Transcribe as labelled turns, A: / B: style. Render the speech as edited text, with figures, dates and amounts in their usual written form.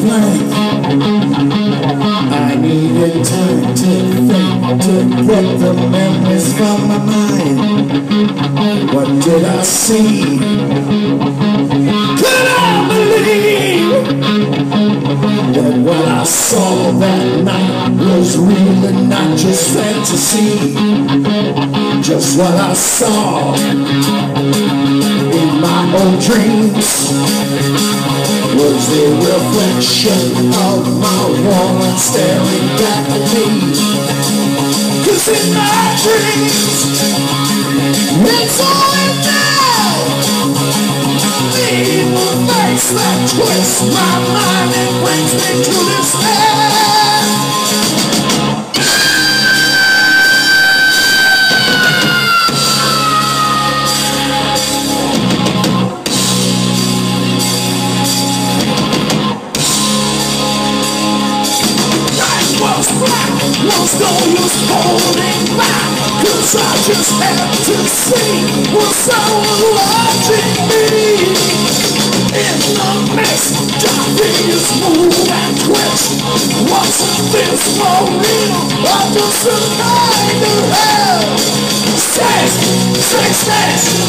A: blank. I needed time to think, to get the memories from my mind. What did I see? Could I believe that what I saw that night was real and not just fantasy? Just what I saw in my own dreams was the reflection of my woman staring back at me. 'Cause in my dreams, it's always now the evil face that twists my mind and brings me to this end. Was no use holding back, 'cause I just had to see what someone watching me. In the mist, darkness move and twitch. What's this for real? I'm just a kind of hell. Six,